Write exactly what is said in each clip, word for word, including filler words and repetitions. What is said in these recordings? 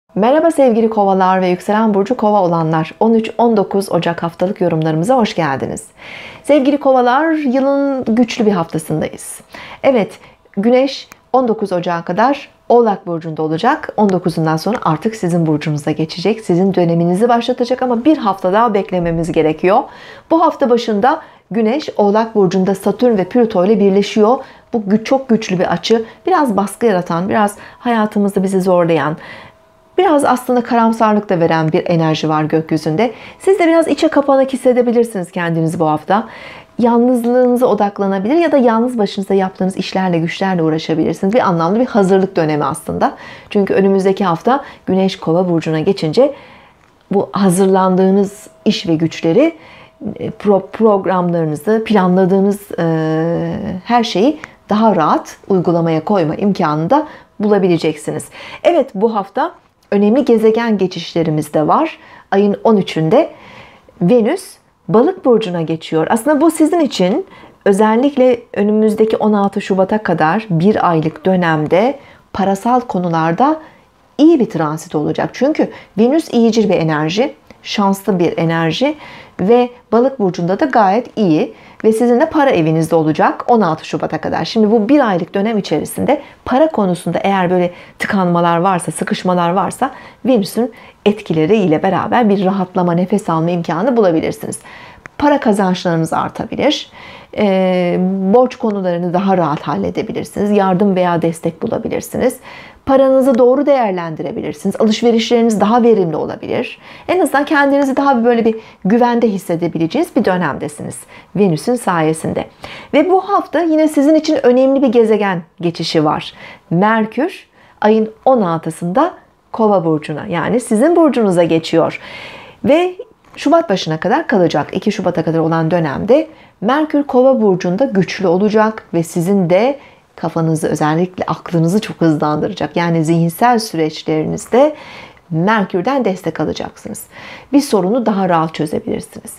Merhaba sevgili kovalar ve yükselen burcu kova olanlar, on üç on dokuz Ocak haftalık yorumlarımıza hoş geldiniz. Sevgili kovalar, yılın güçlü bir haftasındayız. Evet, Güneş on dokuz Ocak'a kadar Oğlak burcunda olacak. on dokuzundan sonra artık sizin burcunuza geçecek. Sizin döneminizi başlatacak ama bir hafta daha beklememiz gerekiyor. Bu hafta başında Güneş Oğlak burcunda Satürn ve Plüto ile birleşiyor. Bu çok güçlü bir açı. Biraz baskı yaratan, biraz hayatımızda bizi zorlayan, biraz aslında karamsarlık da veren bir enerji var gökyüzünde. Siz de biraz içe kapanık hissedebilirsiniz kendinizi bu hafta. Yalnızlığınıza odaklanabilir ya da yalnız başınıza yaptığınız işlerle, güçlerle uğraşabilirsiniz. Bir anlamda bir hazırlık dönemi aslında. Çünkü önümüzdeki hafta Güneş Kova burcuna geçince bu hazırlandığınız iş ve güçleri, programlarınızı, planladığınız her şeyi daha rahat uygulamaya koyma imkanını da bulabileceksiniz. Evet, bu hafta önemli gezegen geçişlerimiz de var. Ayın on üçünde Venüs Balık burcuna geçiyor. Aslında bu sizin için özellikle önümüzdeki on altı Şubat'a kadar bir aylık dönemde parasal konularda iyi bir transit olacak. Çünkü Venüs iyicil bir enerji, şanslı bir enerji ve Balık burcunda da gayet iyi ve sizin de para evinizde olacak on altı Şubat'a kadar. Şimdi bu bir aylık dönem içerisinde para konusunda eğer böyle tıkanmalar varsa, sıkışmalar varsa Venüs'ün etkileriyle beraber bir rahatlama, nefes alma imkanı bulabilirsiniz. Para kazançlarınız artabilir. E, borç konularını daha rahat halledebilirsiniz. Yardım veya destek bulabilirsiniz. Paranızı doğru değerlendirebilirsiniz. Alışverişleriniz daha verimli olabilir. En azından kendinizi daha böyle bir güvende hissedebileceğiniz bir dönemdesiniz Venüs'ün sayesinde. Ve bu hafta yine sizin için önemli bir gezegen geçişi var. Merkür ayın on altısında Kova burcuna, yani sizin burcunuza geçiyor. Ve Şubat başına kadar kalacak. iki Şubat'a kadar olan dönemde Merkür Kova burcunda güçlü olacak ve sizin de kafanızı, özellikle aklınızı çok hızlandıracak. Yani zihinsel süreçlerinizde Merkür'den destek alacaksınız. Bir sorunu daha rahat çözebilirsiniz.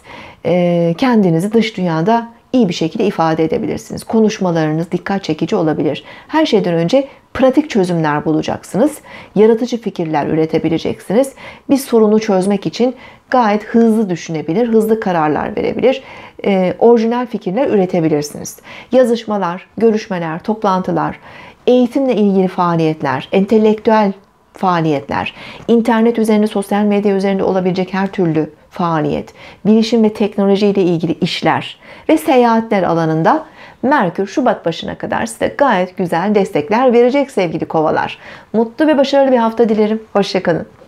Kendinizi dış dünyada iyi bir şekilde ifade edebilirsiniz. Konuşmalarınız dikkat çekici olabilir. Her şeyden önce pratik çözümler bulacaksınız. Yaratıcı fikirler üretebileceksiniz. Bir sorunu çözmek için gayet hızlı düşünebilir, hızlı kararlar verebilir, e, orijinal fikirler üretebilirsiniz. Yazışmalar, görüşmeler, toplantılar, eğitimle ilgili faaliyetler, entelektüel faaliyetler, internet üzerinde, sosyal medya üzerinde olabilecek her türlü faaliyet, bilişim ve teknoloji ile ilgili işler ve seyahatler alanında Merkür Şubat başına kadar size gayet güzel destekler verecek sevgili kovalar. Mutlu ve başarılı bir hafta dilerim. Hoşça kalın.